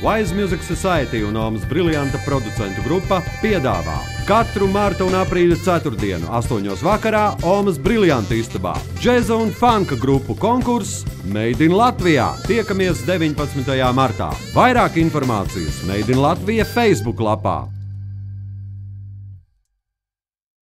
Wise Music Society un Omas Briljanta producentu grupa piedāvā katru marta un aprīļa ceturtdienu 8. vakarā Omas Briljanta istabā džeza un funka grupu konkurss Made in Latvijā. Tiekamies 19. martā. Vairāk informācijas Made in Latvija Facebook lapā.